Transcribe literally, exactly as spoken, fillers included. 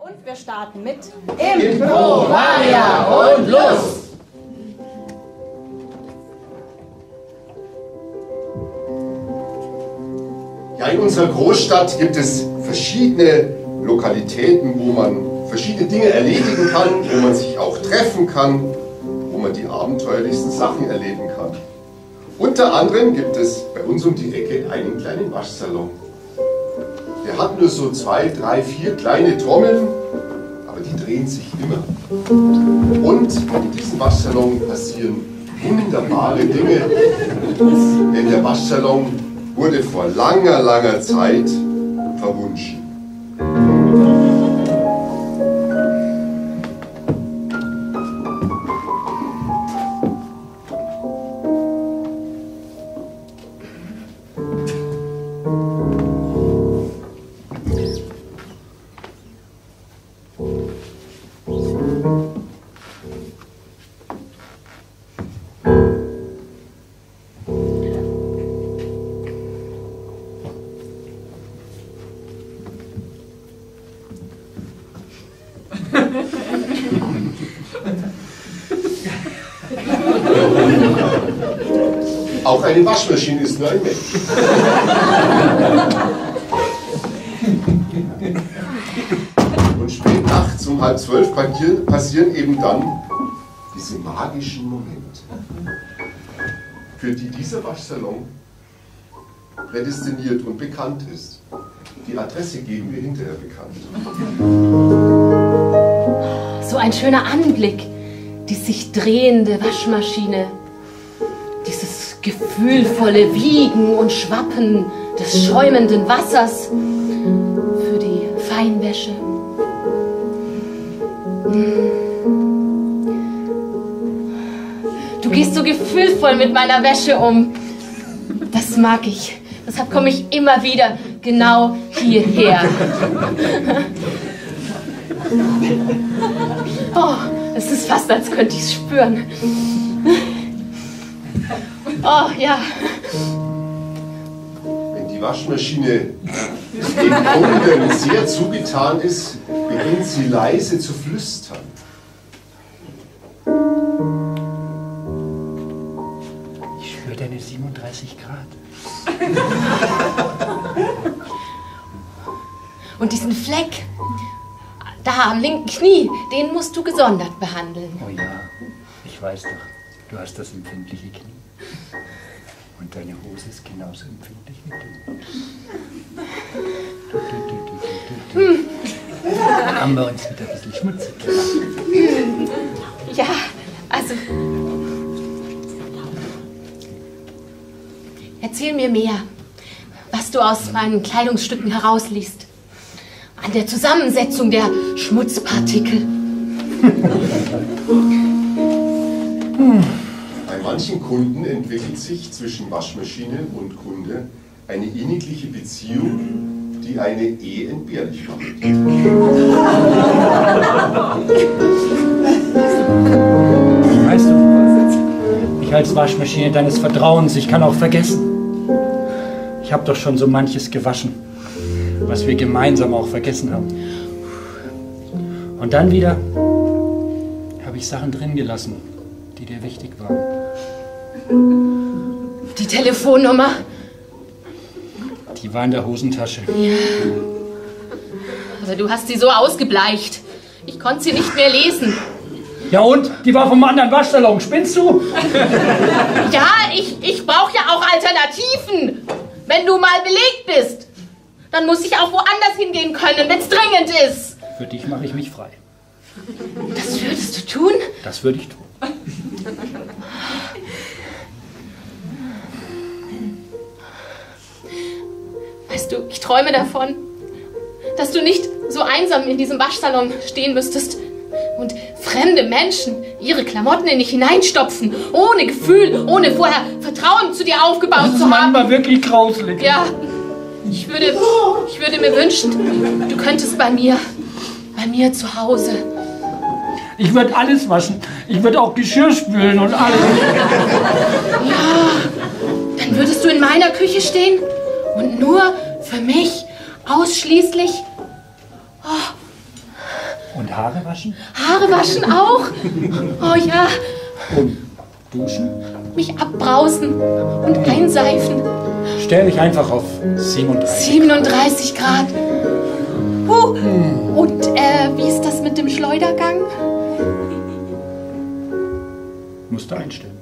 Und wir starten mit Impro, Maria und Lust! Ja, in unserer Großstadt gibt es verschiedene Lokalitäten, wo man verschiedene Dinge erledigen kann, wo man sich auch treffen kann, wo man die abenteuerlichsten Sachen erleben kann. Unter anderem gibt es bei uns um die Ecke einen kleinen Waschsalon. Der hat nur so zwei, drei, vier kleine Trommeln, aber die drehen sich immer. Und in diesem Waschsalon passieren wunderbare Dinge, denn der Waschsalon wurde vor langer, langer Zeit verwunschen. Auch eine Waschmaschine ist nur ein Mensch. Und spät nachts um halb zwölf passieren eben dann diese magischen Momente, für die dieser Waschsalon prädestiniert und bekannt ist. Die Adresse geben wir hinterher bekannt. so ein schöner Anblick, die sich drehende Waschmaschine, dieses gefühlvolle Wiegen und Schwappen des schäumenden Wassers für die Feinwäsche. Du gehst so gefühlvoll mit meiner Wäsche um. Das mag ich. Deshalb komme ich immer wieder genau hierher. Oh, es ist fast, als könnte ich es spüren. Oh, ja. Wenn die Waschmaschine dem Kunden sehr zugetan ist, beginnt sie leise zu flüstern. Ich spüre deine siebenunddreißig Grad. Und diesen Fleck, da am linken Knie, den musst du gesondert behandeln. Oh ja, ich weiß doch, du hast das empfindliche Knie. Und deine Hose ist genauso empfindlich wie du. Du, du, du, du, du, du. Hm. Haben wir uns wieder ein bisschen schmutzig gemacht. Ja, also... Erzähl mir mehr, was du aus meinen Kleidungsstücken herausliest. An der Zusammensetzung der Schmutzpartikel. Bei manchen Kunden entwickelt sich zwischen Waschmaschine und Kunde eine innigliche Beziehung, die eine Ehe entbehrlich macht. Weißt du, ich als Waschmaschine deines Vertrauens, ich kann auch vergessen. Ich habe doch schon so manches gewaschen, was wir gemeinsam auch vergessen haben. Und dann wieder habe ich Sachen drin gelassen, die dir wichtig waren. Die Telefonnummer? Die war in der Hosentasche. Ja. Aber du hast sie so ausgebleicht. Ich konnte sie nicht mehr lesen. Ja und? Die war vom anderen Waschsalon. Spinnst du? Ja, ich, ich brauche ja auch Alternativen. Wenn du mal belegt bist, dann muss ich auch woanders hingehen können, wenn es dringend ist. Für dich mache ich mich frei. Das würdest du tun? Das würde ich tun. Weißt du, ich träume davon, dass du nicht so einsam in diesem Waschsalon stehen müsstest und fremde Menschen ihre Klamotten in dich hineinstopfen, ohne Gefühl, ohne vorher Vertrauen zu dir aufgebaut das ist zu haben. manchmal wirklich grauselig. Ja, ich würde, ich würde mir wünschen, du könntest bei mir, bei mir zu Hause. Ich würde alles waschen. Ich würde auch Geschirr spülen und alles. Ja, dann würdest du in meiner Küche stehen und nur für mich ausschließlich oh, Haare waschen? Haare waschen auch? Oh ja. Und duschen? Mich abbrausen und einseifen. Stell mich einfach auf siebenunddreißig. siebenunddreißig Grad. Uh, hm. Und äh, wie ist das mit dem Schleudergang? Musst du einstellen.